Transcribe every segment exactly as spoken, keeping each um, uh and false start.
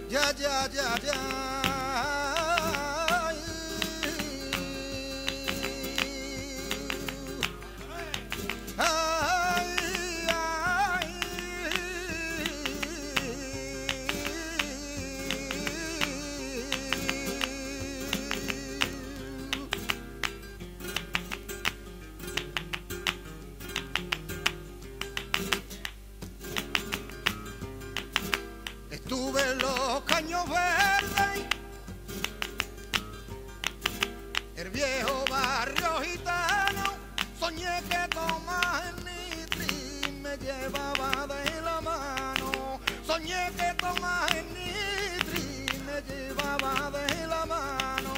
Ya, ya, ya, ya. Ay, ay. Estuve en los Caños Verdes, el viejo barrio gitano. Soñé que Tomás Nitri me llevaba de la mano. Soñé que Tomás Nitri me llevaba de la mano.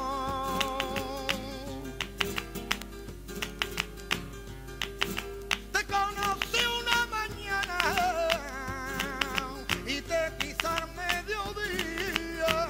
Te conocí una mañana y te quise al mediodía.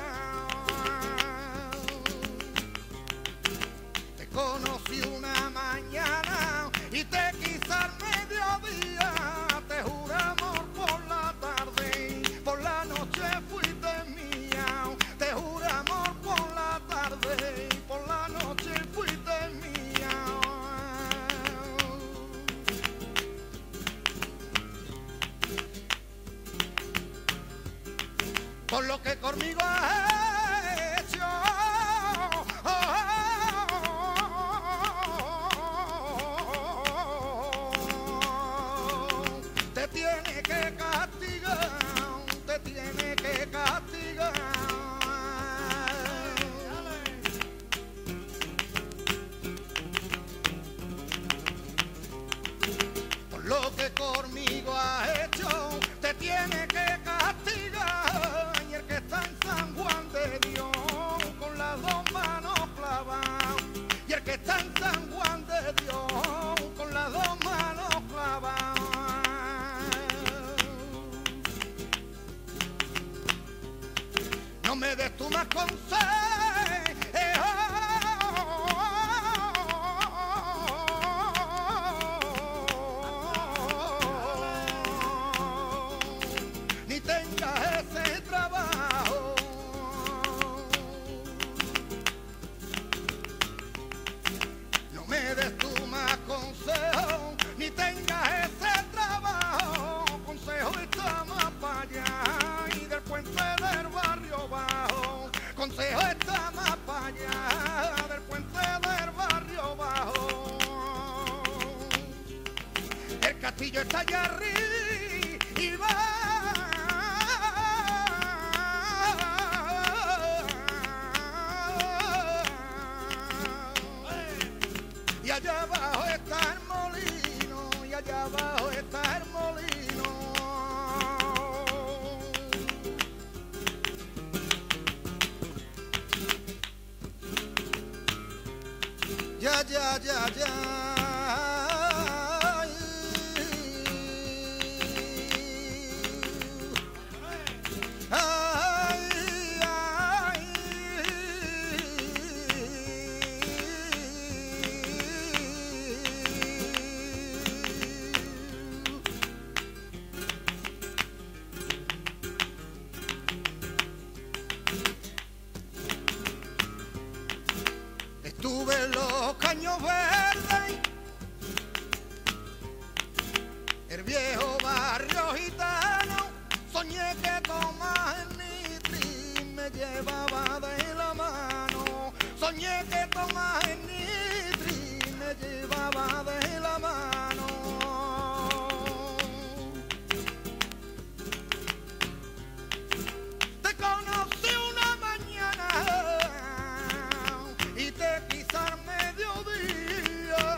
Te conocí una mañana y te quise al mediodía. Te juré amor por la tarde, por la noche fuiste mía. Te juré amor por la tarde, por la noche fuiste mía. Por lo que conmigo has hecho, te tiene que castigar, te tiene que castigar. Por lo que conmigo has hecho, te tiene que castigar. Y el que está en San Juan de Dios, con las dos manos clavadas. Y el que está en San Juan de Dios, con las dos manos clavadas. No me des tú más consejos, ni tengas ese trabajo. No me des tú más consejos, ni tengas ese trabajo. Consejo está más para allá y del puente del barrio bajo. Consejo está más para allá del puente del barrio bajo. El castillo está allá arriba y allá abajo está el molino, y allá abajo está el molino. Ya, ya, ya, ya. Ay, ay. Estuve en los Caños Verdes, el viejo barrio gitano. Soñé que Tomás Nitri me llevaba de la mano. Soñé que Tomás Nitri me llevaba de la mano. Te conocí una mañana y te quise al mediodía.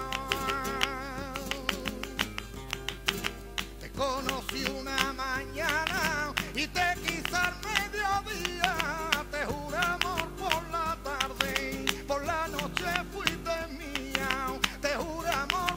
Te conocí una mañana y te quise al mediodía. Te juré amor por la tarde, por la noche fuiste mía. Te juré amor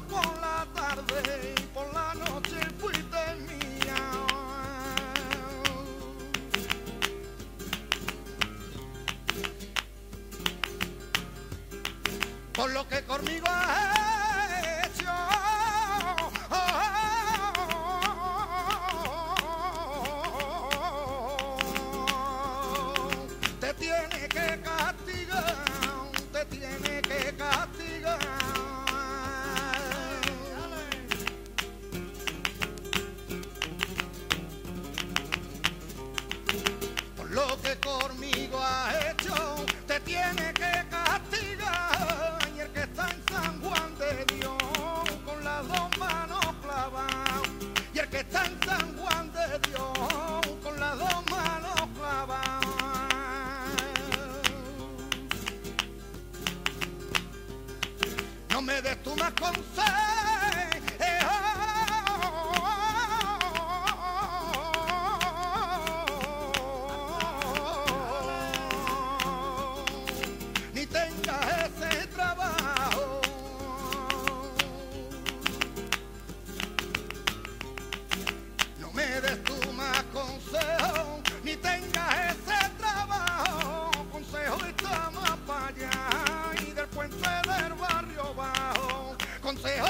que está en San Juan de Dios con las dos manos clavadas. No me des tú más consejos, ni tengas ese trabajo. No me des tú más consejos, ni tengas ese trabajo. Consejo está más para allá y del puente del barrio bajo. Consejo